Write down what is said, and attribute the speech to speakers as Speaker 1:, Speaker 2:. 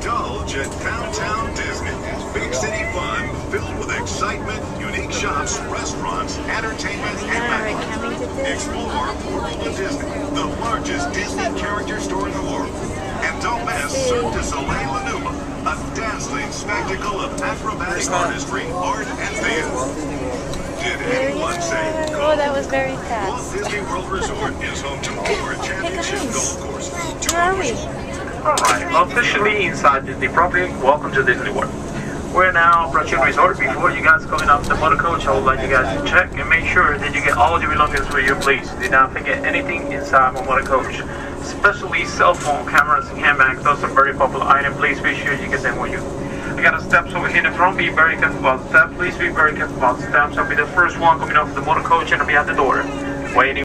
Speaker 1: Indulge at Downtown Disney. Big city fun filled with excitement, unique shops, restaurants, entertainment, and nightlife. Explore World of Disney, the largest Disney character store in the world. And don't miss Cirque du Soleil Lanuma, a dazzling spectacle of acrobatic artistry, art, and theater. Did anyone say golf?
Speaker 2: Oh, that was very fast.
Speaker 1: Walt Disney World Resort is home to 4 championship golf courses.
Speaker 2: Where are we?
Speaker 3: Alright, officially inside Disney property. Welcome to Disney World. We're now approaching resort. Before you guys going off the motor coach, I would like you guys to check and make sure that you get all of your belongings with you, please. Do not forget anything inside my motor coach, especially cell phone, cameras, and handbags. Those are very popular items. Please be sure you get them with you. I got the steps over here in the front. Be very careful about the steps. Please be very careful about the steps. I'll be the first one coming off the motor coach and I'll be at the door waiting.